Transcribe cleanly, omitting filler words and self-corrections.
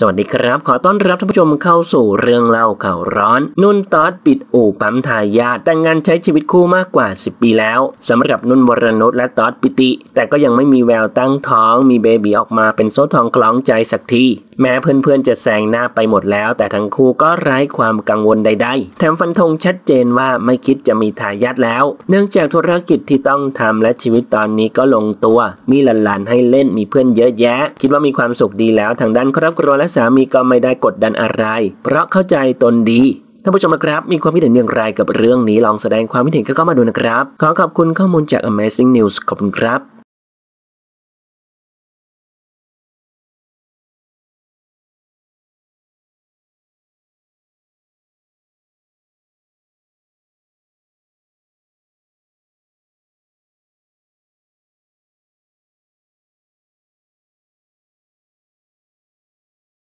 สวัสดีครับขอต้อนรับท่านผู้ชมเข้าสู่เรื่องเล่าข่าวร้อนนุ่นตอสปิดอู่ปั๊มทายาทแต่งงานใช้ชีวิตคู่มากกว่า10ปีแล้วสำหรับนุ่นวรนุชและตอสปิติแต่ก็ยังไม่มีแววตั้งท้องมีเบบีออกมาเป็นโซ่ทองคล้องใจสักทีแม้เพื่อนๆจะแซงหน้าไปหมดแล้วแต่ทั้งคู่ก็ไร้ความกังวลใดๆแถมฟันธงชัดเจนว่าไม่คิดจะมีทายาทแล้วเนื่องจากธุรกิจที่ต้องทำและชีวิตตอนนี้ก็ลงตัวมีหลานๆให้เล่นมีเพื่อนเยอะแยะคิดว่ามีความสุขดีแล้วทางด้านครอบครัวและสามีก็ไม่ได้กดดันอะไรเพราะเข้าใจตนดีท่านผู้ชมครับมีความคิดเห็นอย่างไรกับเรื่องนี้ลองแสดงความคิดเห็นก็เข้ามาดูนะครับขอขอบคุณข้อมูลจาก Amazing News ขอบคุณครับ